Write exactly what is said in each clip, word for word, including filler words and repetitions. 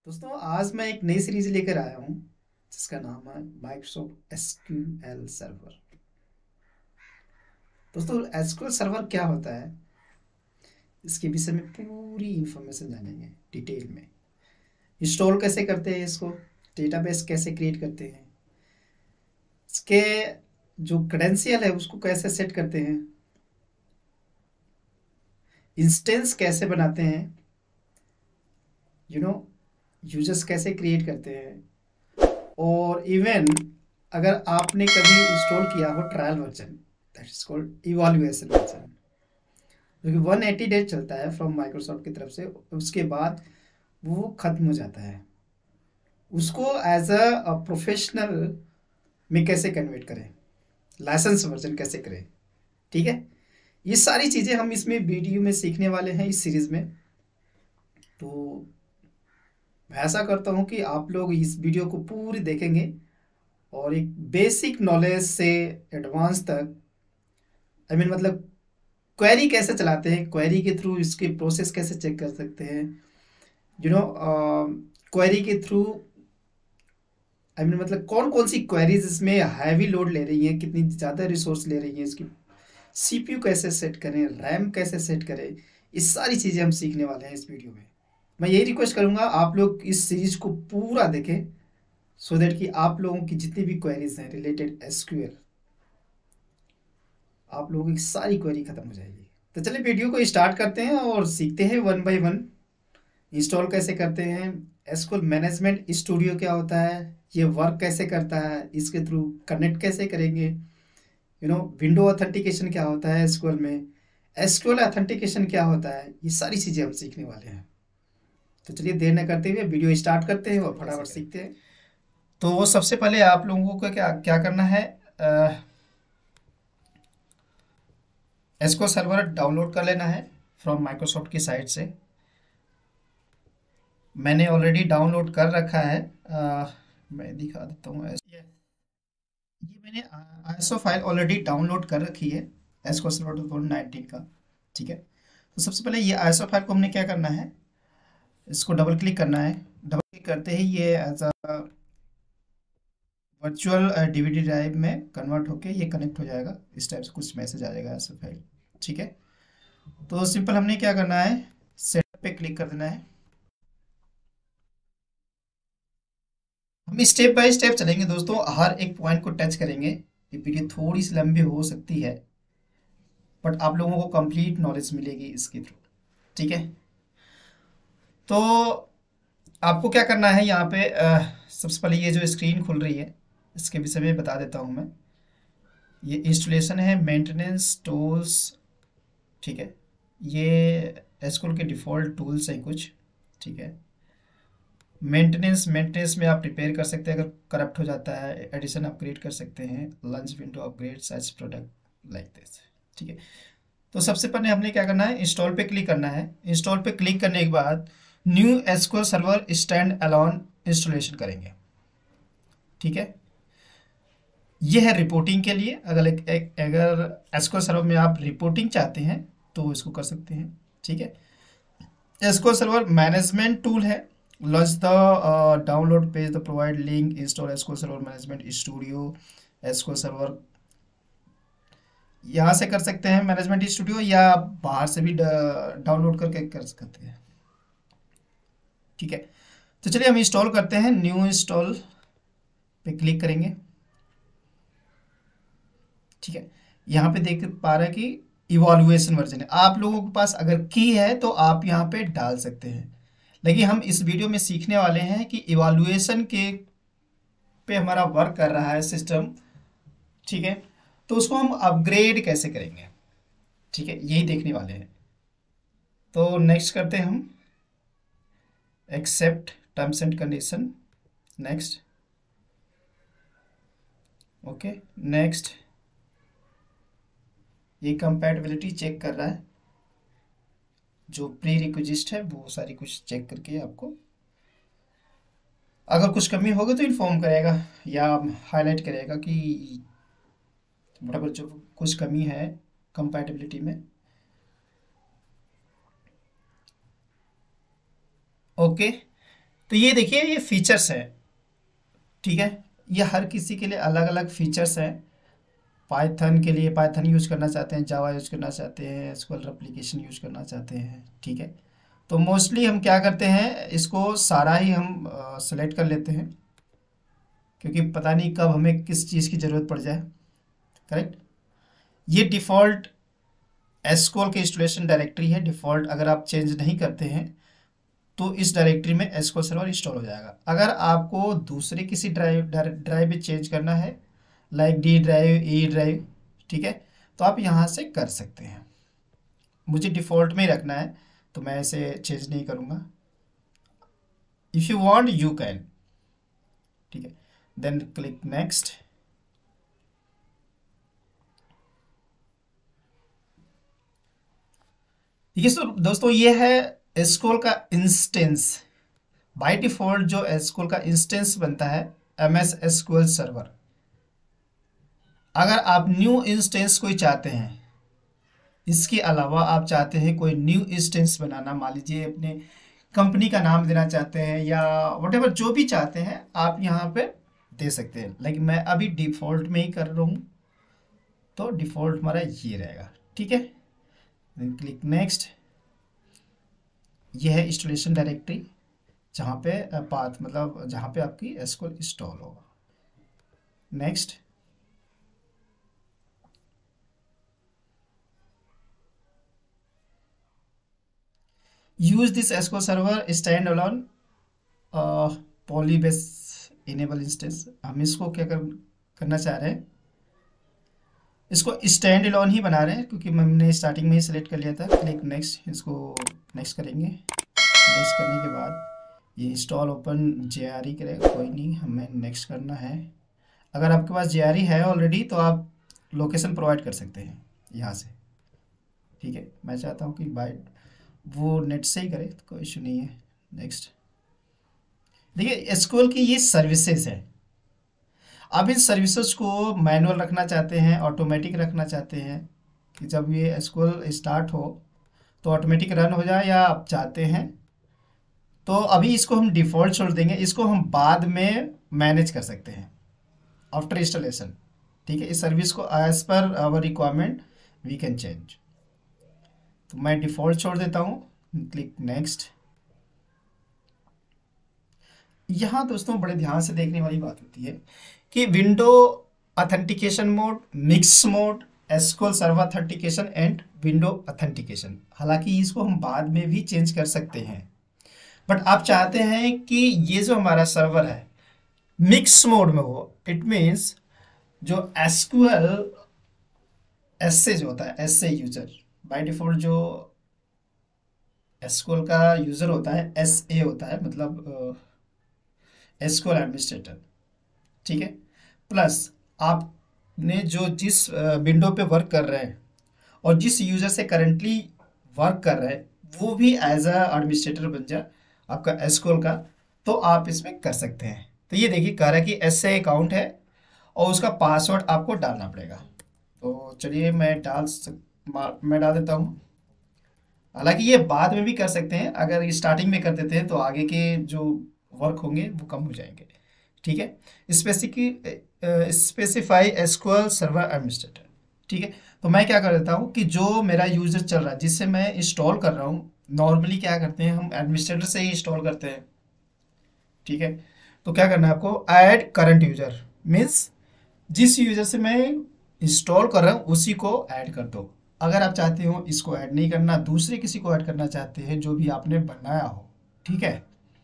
दोस्तों आज मैं एक नई सीरीज लेकर आया हूँ जिसका नाम है माइक्रोसॉफ्ट एसक्यूएल सर्वर। दोस्तों एसक्यूएल सर्वर क्या होता है, इसके विषय में पूरी इंफॉर्मेशन जानेंगे डिटेल में। इंस्टॉल कैसे करते हैं इसको, डेटाबेस कैसे क्रिएट करते हैं, इसके जो क्रेडेंशियल है उसको कैसे सेट करते हैं, इंस्टेंस कैसे बनाते हैं, यू नो यूजर्स कैसे क्रिएट करते हैं, और इवन अगर आपने कभी इंस्टॉल किया हो trial version, that is called evaluation version, जो कि वन एटी डेज चलता है फ्रॉम माइक्रोसॉफ्ट की तरफ से। उसके बाद वो ख़त्म हो जाता है। उसको एज अ प्रोफेशनल में कैसे कन्वर्ट करें, लाइसेंस वर्जन कैसे करें, ठीक है। ये सारी चीज़ें हम इसमें वीडियो में सीखने वाले हैं इस सीरीज़ में। तो मैं ऐसा करता हूँ कि आप लोग इस वीडियो को पूरी देखेंगे और एक बेसिक नॉलेज से एडवांस तक, आई I मीन mean, मतलब क्वेरी कैसे चलाते हैं, क्वेरी के थ्रू इसके प्रोसेस कैसे चेक कर सकते हैं, यू नो क्वेरी के थ्रू आई मीन मतलब कौन कौन सी क्वेरीज इसमें हैवी लोड ले रही हैं, कितनी ज़्यादा रिसोर्स ले रही हैं, इसकी सीपीयू कैसे सेट करें, रैम कैसे सेट करें, इस सारी चीज़ें हम सीखने वाले हैं इस वीडियो में। मैं यही रिक्वेस्ट करूँगा आप लोग इस सीरीज को पूरा देखें सो so दैट कि आप लोगों की जितनी भी क्वेरीज हैं रिलेटेड एसक्यूएल, आप लोगों की सारी क्वेरी खत्म हो जाएगी। तो चलिए वीडियो को स्टार्ट करते हैं और सीखते हैं वन बाय वन। इंस्टॉल कैसे करते हैं, एसक्यूएल मैनेजमेंट स्टूडियो क्या होता है, ये वर्क कैसे करता है, इसके थ्रू कनेक्ट कैसे करेंगे, यू नो विंडो ऑथेंटिकेशन क्या होता है एसक्यूएल में, एसक्यूएल ऑथेंटिकेशन क्या होता है, ये सारी चीज़ें हम सीखने वाले हैं। तो चलिए देर न करते हुए वीडियो स्टार्ट करते हैं और फटाफट सीखते हैं। तो सबसे पहले आप लोगों को क्या क्या करना है, एसक्यूएल सर्वर डाउनलोड कर लेना है फ्रॉम माइक्रोसॉफ्ट की साइट से। मैंने ऑलरेडी डाउनलोड कर रखा है, आ, मैं दिखा देता हूँ। ये ये मैंने आईएसओ फाइल ऑलरेडी डाउनलोड कर रखी है SQL server two thousand nineteen का, ठीक है। तो सबसे पहले ये आईएसओ फाइल को हमने क्या करना है, इसको डबल क्लिक करना है। डबल क्लिक करते ही ये as a virtual DVD drive में कन्वर्ट होके ये कनेक्ट हो जाएगा। इस टाइप से कुछ मैसेज आ जाएगा आईएसओ फाइल, ठीक है। तो सिंपल हमने क्या करना है, सेटअप पे क्लिक कर देना है। हम स्टेप बाय स्टेप चलेंगे दोस्तों, हर एक पॉइंट को टच करेंगे। ये वीडियो थोड़ी सी लंबी हो सकती है बट आप लोगों को कंप्लीट नॉलेज मिलेगी इसके थ्रू, ठीक है। तो आपको क्या करना है यहाँ पे, अ, सबसे पहले ये जो स्क्रीन खुल रही है इसके विषय में बता देता हूँ मैं। ये इंस्टॉलेशन है, मेंटेनेंस टूल्स, ठीक है। ये एसक्यूएल के डिफ़ॉल्ट टूल्स हैं कुछ, ठीक है। मेंटेनेंस मेंटेनेंस में आप रिपेयर कर सकते हैं अगर करप्ट हो जाता है, एडिशन अपग्रेड कर सकते हैं, launch window upgrade such product like this, ठीक है। तो सबसे पहले हमने क्या करना है, इंस्टॉल पे क्लिक करना है। इंस्टॉल पे क्लिक करने के बाद new SQL server stand alone installation करेंगे, ठीक है। यह है रिपोर्टिंग के लिए। अगर एक, एक, अगर एसक्यूएल सर्वर में आप रिपोर्टिंग चाहते हैं तो इसको कर सकते हैं, ठीक है। एसक्यूएल सर्वर मैनेजमेंट टूल है। Launch the download page the provide link install SQL server management studio. SQL server यहाँ से कर सकते हैं मैनेजमेंट स्टूडियो, या बाहर से भी डाउनलोड करके कर सकते हैं, ठीक है। तो चलिए हम इंस्टॉल करते हैं। न्यू इंस्टॉल पे क्लिक करेंगे, ठीक है। यहाँ पे देख पा रहे हैं कि इवैल्यूएशन वर्जन है। आप लोगों के पास अगर की है तो आप यहाँ पे डाल सकते हैं, लेकिन हम इस वीडियो में सीखने वाले हैं कि इवैल्यूएशन के पे हमारा वर्क कर रहा है सिस्टम, ठीक है। तो उसको हम अपग्रेड कैसे करेंगे, ठीक है, यही देखने वाले हैं। तो नेक्स्ट करते हैं हम, accept terms and condition, next, okay next. ये कंपैटिबिलिटी चेक कर रहा है, जो प्री रिक्विजिस्ट है वो सारी कुछ चेक करके आपको अगर कुछ कमी होगी तो इन्फॉर्म करेगा या हाईलाइट करेगा कि बराबर जो कुछ कमी है कंपैटिबिलिटी में। ओके, तो ये देखिए ये फीचर्स है, ठीक है, ये हर किसी के लिए अलग अलग फीचर्स हैं। पाइथन के लिए पाइथन यूज करना चाहते हैं, जावा यूज करना चाहते हैं, एसक्यूएल एप्लीकेशन यूज करना चाहते हैं, ठीक है। तो मोस्टली हम क्या करते हैं, इसको सारा ही हम सेलेक्ट कर लेते हैं, क्योंकि पता नहीं कब हमें किस चीज़ की ज़रूरत पड़ जाए, करेक्ट। ये डिफ़ॉल्ट एसक्यूएल की इंस्टॉलेशन डायरेक्टरी है, डिफ़ॉल्ट अगर आप चेंज नहीं करते हैं तो इस डायरेक्टरी में एसक्यूएल सर्वर इंस्टॉल हो जाएगा। अगर आपको दूसरे किसी ड्राइव ड्राइव में चेंज करना है, like D drive, E drive, ठीक है, तो आप यहाँ से कर सकते हैं। मुझे डिफ़ॉल्ट में ही रखना है तो मैं इसे चेंज नहीं करूँगा। If you want you can, ठीक है, देन क्लिक नेक्स्ट। ये सो दोस्तों ये है एसक्यूएल का इंस्टेंस। बाय डिफ़ॉल्ट जो एसक्यूएल का इंस्टेंस बनता है एम एस एसक्यूएल सर्वर। अगर आप न्यू इंस्टेंस कोई चाहते हैं, इसके अलावा आप चाहते हैं कोई न्यू इंस्टेंस बनाना, मान लीजिए अपने कंपनी का नाम देना चाहते हैं या व्हाटएवर जो भी चाहते हैं आप यहाँ पे दे सकते हैं। लेकिन मैं अभी डिफ़ॉल्ट में ही कर रहा हूँ, तो डिफ़ॉल्ट हमारा ये रहेगा, ठीक है। Then click next. ये है इंस्टॉलेशन डायरेक्टरी जहाँ पे पाथ मतलब जहाँ पे आपकी एसक्यूएल इंस्टॉल होगा। Next. Use this SQL server stand alone PolyBase enable instance. हम इसको क्या कर, करना चाह रहे हैं, इसको स्टैंड अलोन ही बना रहे हैं क्योंकि हमने स्टार्टिंग में ही सिलेक्ट कर लिया था। क्लिक नेक्स्ट, इसको नेक्स्ट करेंगे। नेक्स्ट करने के बाद ये install open J R E करेगा, कोई नहीं, हमें नेक्स्ट करना है। अगर आपके पास जे आर ई है ऑलरेडी तो आप लोकेशन प्रोवाइड कर सकते हैं यहाँ से, ठीक है। मैं चाहता हूँ कि बाय वो नेट से ही करे तो कोई इशू नहीं है। नेक्स्ट। देखिए एसक्यूएल की ये सर्विसेज है। अब इन सर्विसेज को मैनुअल रखना चाहते हैं, ऑटोमेटिक रखना चाहते हैं कि जब ये एसक्यूएल स्टार्ट हो तो ऑटोमेटिक रन हो जाए, या आप चाहते हैं तो अभी इसको हम डिफ़ॉल्ट छोड़ देंगे, इसको हम बाद में मैनेज कर सकते हैं आफ्टर इंस्टॉलेशन, ठीक है। इस सर्विस को as per our requirement we can change. तो मैं डिफ़ॉल्ट छोड़ देता हूँ। Click next. यहाँ दोस्तों बड़े ध्यान से देखने वाली बात होती है कि window authentication mode, mix mode, SQL server authentication and window authentication. हालांकि इसको हम बाद में भी चेंज कर सकते हैं, बट आप चाहते हैं कि ये जो हमारा सर्वर है मिक्स मोड में हो। इट मीन्स जो एसक्यूएल एस जो होता है, S A user, by default जो एसक्यूएल का यूजर होता है एस ए होता है, मतलब एसक्यूएल एडमिनिस्ट्रेटर, ठीक है। प्लस आपने जो जिस विंडो पे वर्क कर रहे हैं और जिस यूजर से करेंटली वर्क कर रहे हैं वो भी एज अ एडमिनिस्ट्रेटर बन जाए आपका एसक्यूएल का, तो आप इसमें कर सकते हैं। तो ये देखिए कह रहा है कि एस ए अकाउंट है और उसका पासवर्ड आपको डालना पड़ेगा। तो चलिए मैं डाल सक मैं डाल देता हूँ। हालांकि ये बाद में भी कर सकते हैं, अगर स्टार्टिंग में कर देते हैं तो आगे के जो वर्क होंगे वो कम हो जाएंगे, ठीक है। Specific specify SQL server administrator, ठीक है। तो मैं क्या कर देता हूँ कि जो मेरा यूजर चल रहा है जिससे मैं इंस्टॉल कर रहा हूँ, नॉर्मली क्या करते हैं हम एडमिनिस्ट्रेटर से ही इंस्टॉल करते हैं, ठीक है। तो क्या करना है आपको, ऐड करंट यूजर, मीन्स जिस यूजर से मैं इंस्टॉल कर रहा हूँ उसी को ऐड कर दो। अगर आप चाहते हो इसको ऐड नहीं करना, दूसरे किसी को ऐड करना चाहते हैं जो भी आपने बनाया हो, ठीक है,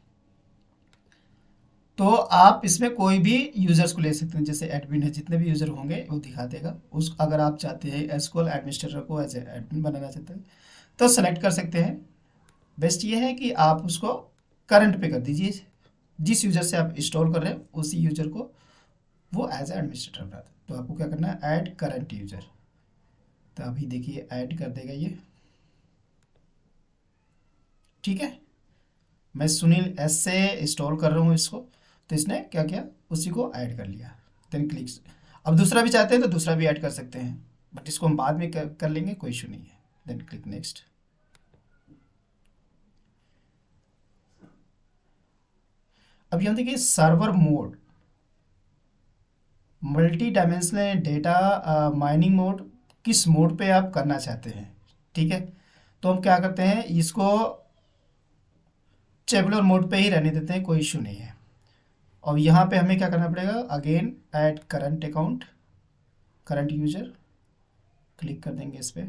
तो आप इसमें कोई भी यूजर्स को ले सकते हैं। जैसे एडमिन है, जितने भी यूजर होंगे वो दिखा देगा उस। अगर आप चाहते हैं एसक्यूएल एडमिनिस्ट्रेटर को एज एडमिन बनाना चाहते हैं तो सेलेक्ट कर सकते हैं। बेस्ट ये है कि आप उसको करंट पे कर दीजिए, जिस यूजर से आप इंस्टॉल कर रहे हैं उसी यूजर को वो एज एडमिनिस्ट्रेटर बनाते हैं। तो आपको क्या करना है, ऐड करंट यूजर। तो अभी देखिए ऐड कर देगा ये, ठीक है। मैं सुनील एस से इंस्टॉल कर रहा हूँ इसको, तो इसने क्या किया, उसी को ऐड कर लिया। Then click. अब दूसरा भी चाहते हैं तो दूसरा भी ऐड कर सकते हैं, बट इसको हम बाद में कर, कर लेंगे, कोई इशू नहीं है। Then click next. अब यहाँ देखिए server mode, multi dimensional data mining mode, किस मोड पे आप करना चाहते हैं। ठीक है, तो हम क्या करते हैं, इसको टेबुलर मोड पे ही रहने देते हैं, कोई इशू नहीं है। और यहाँ पे हमें क्या करना पड़ेगा, again add current account, current user, click कर देंगे इस पे।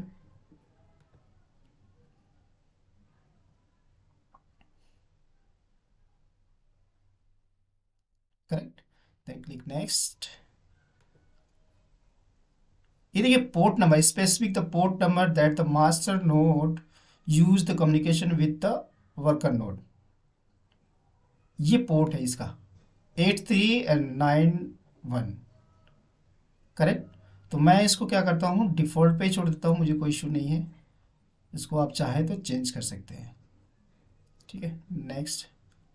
Correct, then click next. ये देखिए port number, specific the port number that the master node use the communication with the worker node. ये पोर्ट है इसका eight three and nine one. Correct, तो मैं इसको क्या करता हूँ, डिफ़ॉल्ट पे ही छोड़ देता हूँ, मुझे कोई इशू नहीं है। इसको आप चाहें तो चेंज कर सकते हैं। ठीक है, नेक्स्ट।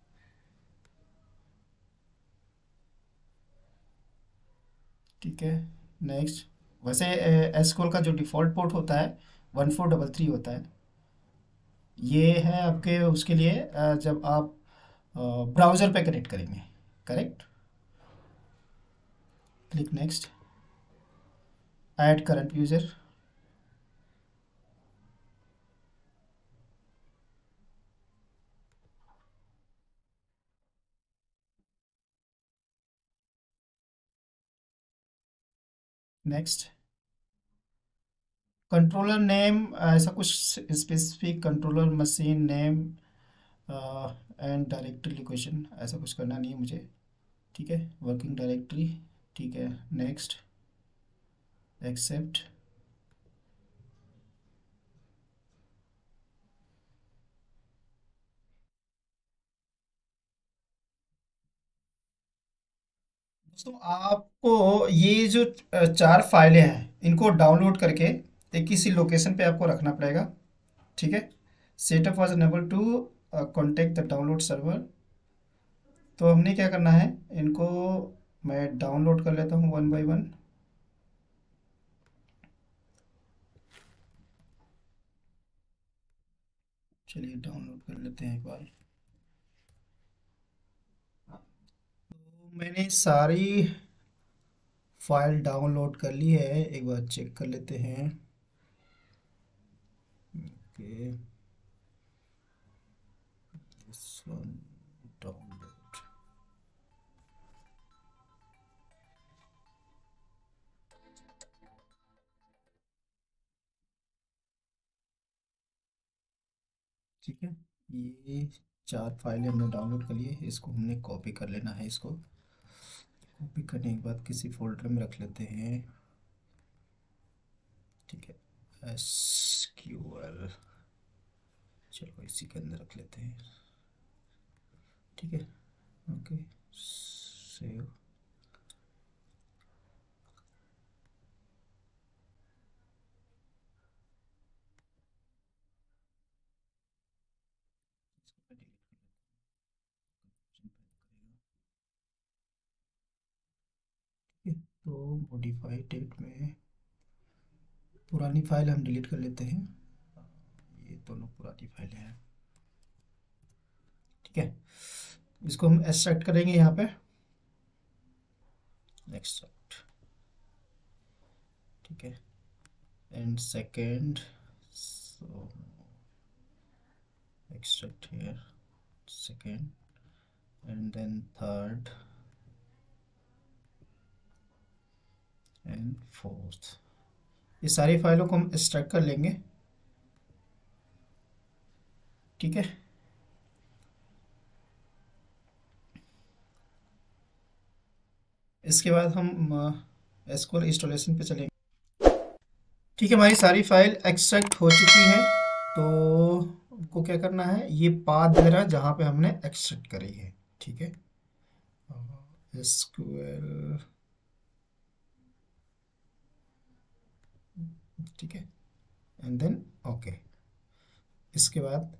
ठीक है, नेक्स्ट। वैसे एसक्यूएल का जो डिफ़ॉल्ट पोर्ट होता है वन फोर डबल थ्री होता है। ये है आपके उसके लिए अ, जब आप ब्राउज़र पे कनेक्ट करेंगे। Correct, click next, add current user. Next, controller name, ऐसा कुछ specific controller machine name and directory location, ऐसा कुछ करना नहीं है मुझे। ठीक है, वर्किंग डायरेक्टरी। ठीक है, नेक्स्ट, एक्सेप्ट। दोस्तों आपको ये जो अ, चार फाइलें हैं इनको डाउनलोड करके एक किसी लोकेशन पे आपको रखना पड़ेगा। ठीक है, setup was unable to contact the download server. तो हमने क्या करना है, इनको मैं डाउनलोड कर लेता हूँ वन बाय वन। चलिए डाउनलोड कर लेते हैं एक बार। तो मैंने सारी फाइल डाउनलोड कर ली है, एक बार चेक कर लेते हैं। Okay, this one download. ठीक है, ये चार फाइलें हमने डाउनलोड कर लिए, इसको हमने कॉपी कर लेना है। इसको कॉपी करने के बाद किसी फोल्डर में रख लेते हैं। ठीक है, एस क्यू एल, चलो इसी के अंदर रख लेते हैं। ठीक है, ओके, सेव। तो मॉडिफाई टेक्स्ट में पुरानी फाइल हम डिलीट कर लेते हैं, ये दोनों पुरानी फाइलें हैं। ठीक है, इसको हम एक्सट्रैक्ट करेंगे यहाँ पे, एक्सट्रैक्ट। ठीक है, and second, so extract here, second, and then third and fourth। ये सारी फाइलों को हम एक्सट्रैक्ट कर लेंगे। ठीक है, इसके बाद हम एसक्यूएल इंस्टॉलेशन पे चलेंगे। ठीक है, हमारी सारी फाइल एक्सट्रैक्ट हो चुकी है। तो हमको क्या करना है, ये पाथ दे रहा है जहाँ पे हमने एक्सट्रैक्ट करी है। ठीक है, एसक्यूएल। ठीक है, एंड देन ओके। इसके बाद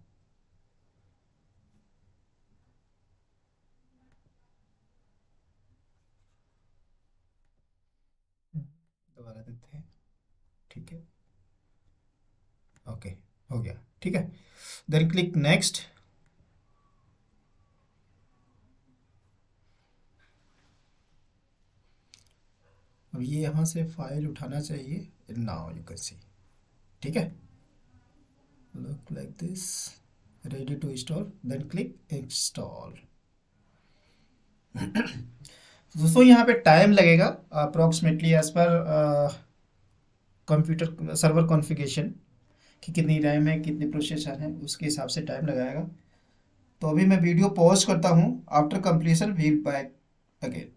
दोबारा देते हैं। ठीक है, ओके, हो गया। ठीक है, देन क्लिक नेक्स्ट। अब ये यहाँ से फाइल उठाना चाहिए, नाउ यू कैन सी, ठीक है, look like this, ready to install, then click install. दोस्तों यहाँ पे टाइम लगेगा approximately as per computer server configuration कि कितनी रैम है, कितने प्रोसेसर हैं, उसके हिसाब से टाइम लगाएगा। तो अभी मैं वीडियो पॉज करता हूँ, after completion we'll back again.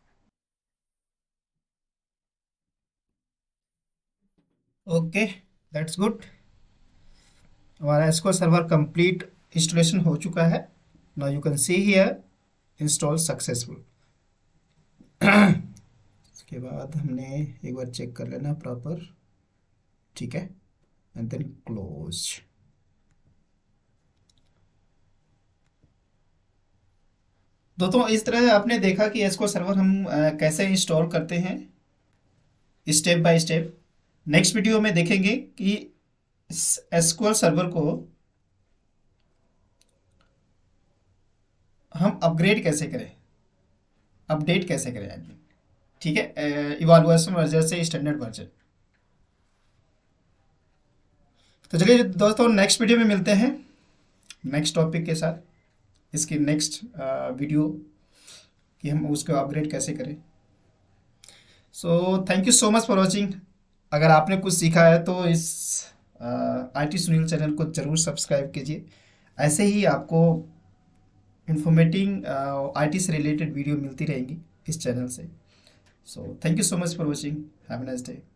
Okay, that's good, हमारा एसक्यूएल सर्वर कंप्लीट इंस्टॉलेशन हो चुका है। Now you can see here install successful. उसके बाद हमने एक बार चेक कर लेना प्रॉपर, ठीक है, एंड देन क्लोज। दोस्तों इस तरह आपने देखा कि एसक्यूएल सर्वर हम अ, कैसे इंस्टॉल करते हैं step by step. Next video में देखेंगे कि एसक्यूएल सर्वर को हम अपग्रेड कैसे करें, अपडेट कैसे करें, ठीक है, इवैल्यूएशन वर्जन से स्टैंडर्ड वर्जन। तो चलिए दोस्तों नेक्स्ट वीडियो में मिलते हैं नेक्स्ट टॉपिक के साथ, इसकी नेक्स्ट वीडियो कि हम उसको अपग्रेड कैसे करें। So thank you so much for watching. अगर आपने कुछ सीखा है तो इस आई टी सुनील चैनल को ज़रूर सब्सक्राइब कीजिए, ऐसे ही आपको इंफॉर्मेटिव आई टी से रिलेटेड वीडियो मिलती रहेंगी इस चैनल से। So thank you so much for watching, have a nice day.